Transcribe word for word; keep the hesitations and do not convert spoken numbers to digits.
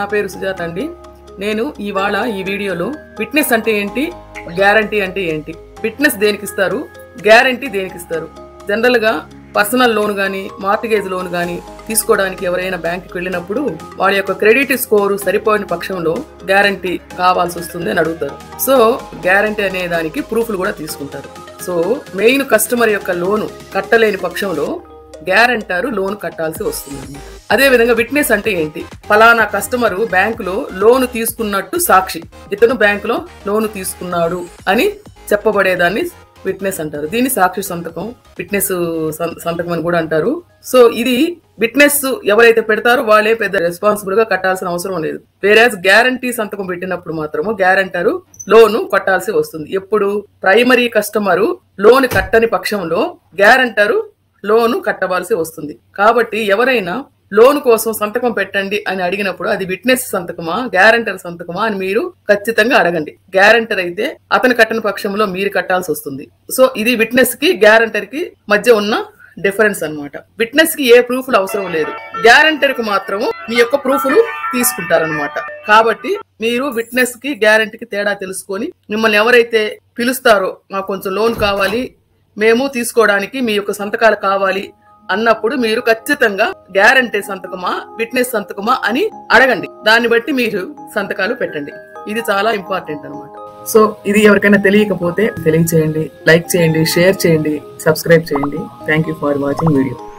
నా పేరు సుజాత అండి. నేను ఇవాళ ఈ వీడియోలో విట్నెస్ అంటే ఏంటి, గ్యారంటీ అంటే ఏంటి, విట్నెస్ దేనికి ఇస్తారు, గ్యారంటీ దేనికి ఇస్తారు. జనరల్ గా పర్సనల్ లోన్ గానీ మార్టిగేజ్ లోన్ గానీ తీసుకోవడానికి ఎవరైనా బ్యాంకుకి వెళ్ళినప్పుడు వాళ్ళ యొక్క క్రెడిట్ స్కోరు సరిపోయిన పక్షంలో గ్యారంటీ కావాల్సి వస్తుంది అని అడుగుతారు. సో గ్యారంటీ అనే దానికి ప్రూఫ్లు కూడా తీసుకుంటారు. సో మెయిన్ కస్టమర్ యొక్క లోను కట్టలేని పక్షంలో గ్యారంటారు లోన్ కట్టాల్సి వస్తుంది. అదే విధంగా విట్నెస్ అంటే ఏంటి, ఫలానా కస్టమర్ బ్యాంకులో లోను తీసుకున్నట్టు సాక్షి, ఇతను బ్యాంకులో లోను తీసుకున్నాడు అని చెప్పబడేదాన్ని విట్నెస్ అంటారు. దీన్ని సాక్షి సంతకం, విట్నెస్ సంతకం అని కూడా అంటారు. సో ఇది విట్నెస్ ఎవరైతే పెడతారో వాళ్ళే పెద్ద రెస్పాన్సిబుల్ గా కట్టాల్సిన అవసరం లేదు. వేరేస్ గ్యారంటీ సంతకం పెట్టినప్పుడు మాత్రము గ్యారంటరు లోను కట్టాల్సి వస్తుంది. ఎప్పుడు ప్రైమరీ కస్టమరు లోన్ కట్టని పక్షంలో గ్యారంటరు లోను కట్టవలసి వస్తుంది. కాబట్టి ఎవరైనా లోన్ కోసం సంతకం పెట్టండి అని అడిగినప్పుడు అది విట్నెస్ సంతకమా గ్యారంటర్ సంతకమా అని మీరు ఖచ్చితంగా అడగండి. గ్యారంటర్ అయితే అతను కట్టని పక్షంలో మీరు కట్టాల్సి వస్తుంది. సో ఇది విట్నెస్ కి గ్యారంటర్ కి మధ్య ఉన్న డిఫరెన్స్ అన్నమాట. విట్నెస్ కి ఏ ప్రూఫ్లు అవసరం లేదు, గ్యారంటర్ కి మాత్రము మీ యొక్క ప్రూఫ్లు తీసుకుంటారనమాట. కాబట్టి మీరు విట్నెస్ కి గ్యారంటీకి తేడా తెలుసుకొని మిమ్మల్ని ఎవరైతే పిలుస్తారో మాకు కొంచెం లోన్ కావాలి, మేము తీసుకోవడానికి మీ యొక్క సంతకాలు కావాలి అన్నప్పుడు మీరు ఖచ్చితంగా గ్యారంటీ సంతకమా విట్నెస్ సంతకమా అని అడగండి. దాన్ని బట్టి మీరు సంతకాలు పెట్టండి. ఇది చాలా ఇంపార్టెంట్ అన్నమాట. సో ఇది ఎవరికైనా తెలియకపోతే తెలియచేయండి, లైక్ చేయండి, షేర్ చేయండి, సబ్స్క్రైబ్ చేయండి. Thank you for watching video.